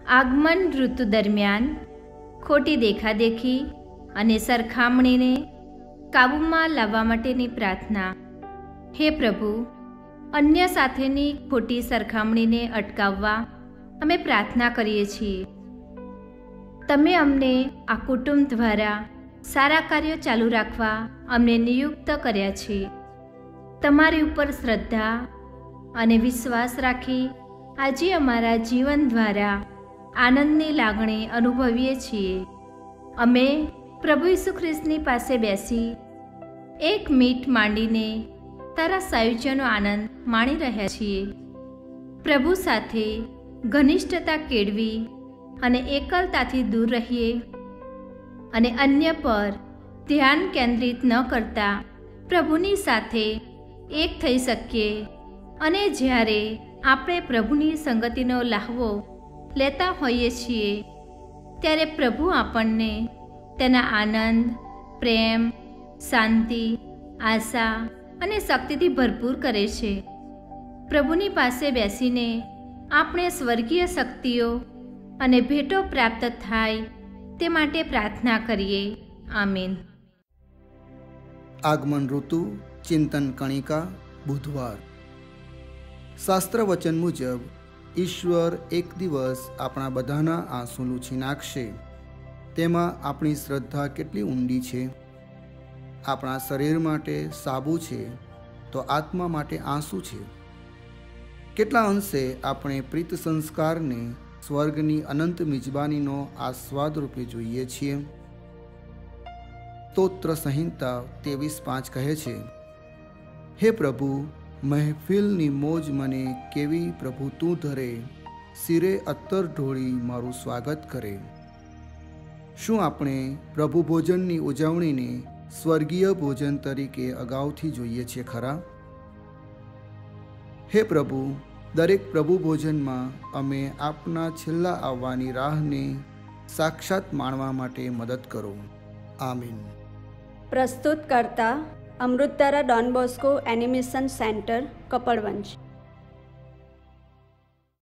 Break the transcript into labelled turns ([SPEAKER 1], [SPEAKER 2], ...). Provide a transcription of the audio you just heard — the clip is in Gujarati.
[SPEAKER 1] આગમન ઋતુ દરમિયાન ખોટી દેખાદેખી અને સરખામણીને કાબૂમાં લાવવા માટેની પ્રાર્થના. હે પ્રભુ, અન્ય સાથેની ખોટી સરખામણીને અટકાવવા અમે પ્રાર્થના કરીએ છીએ. તમે અમને આ કુટુંબ દ્વારા સારા કાર્યો ચાલુ રાખવા અમને નિયુક્ત કર્યા છે. તમારી ઉપર શ્રદ્ધા અને વિશ્વાસ રાખી આજે અમારા જીવન દ્વારા આનંદની લાગણી અનુભવીએ છીએ. અમે પ્રભુ ઈસુ ખ્રિસ્તની પાસે બેસી એક મીટ માંડીને તારા સાયુજ્યનો આનંદ માણી રહ્યા છીએ. પ્રભુ સાથે ઘનિષ્ઠતા કેળવી અને એકલતાથી દૂર રહીએ અને અન્ય પર ધ્યાન કેન્દ્રિત ન કરતા પ્રભુની સાથે એક થઈ શકીએ. અને જ્યારે આપણે પ્રભુની સંગતિનો લાહવો લેતા હોઈએ છીએ ત્યારે પ્રભુ આપણને તેના આનંદ, પ્રેમ, શાંતિ, આશા અને શક્તિથી ભરપૂર કરે છે. પ્રભુની પાસે બેસીને આપણે સ્વર્ગીય શક્તિઓ અને ભેટો પ્રાપ્ત થાય તે માટે પ્રાર્થના કરીએ. આમીન.
[SPEAKER 2] આગમન ઋતુ ચિંતન કણિકા બુધવાર. શાસ્ત્ર વચન મુજબ ઈશ્વર એક દિવસ આપણા બધાના આંસુ લૂછી નાખશે. તેમાં આપણી શ્રદ્ધા કેટલી ઊંડી છે. આપણા શરીર માટે સાબુ છે તો આત્મા માટે આંસુ છે. કેટલા અંશે આપણે પ્રીત સંસ્કારને સ્વર્ગની અનંત મિજબાનીનો આસ્વાદ રૂપે જોઈએ છીએ. સ્તોત્ર સંહિતા 23:5 કહે છે, હે પ્રભુ, મહેફિલની મોજ મને કેવી પ્રભુ તું ધરે, શિરે અત્તર ઢોળી મારું સ્વાગત કરે. શું આપણે પ્રભુ ભોજનની ઉજવણીને સ્વર્ગીય ભોજન તરીકે અગાઉથી જોઈએ છીએ ખરા? હે પ્રભુ, દરેક પ્રભુ ભોજનમાં અમે આપના છેલ્લા આવવાની રાહને સાક્ષાત માણવા માટે મદદ કરો. આમીન.
[SPEAKER 3] પ્રસ્તુત કરતા Amritdhara Don Bosco animation centre, Kapadvanj.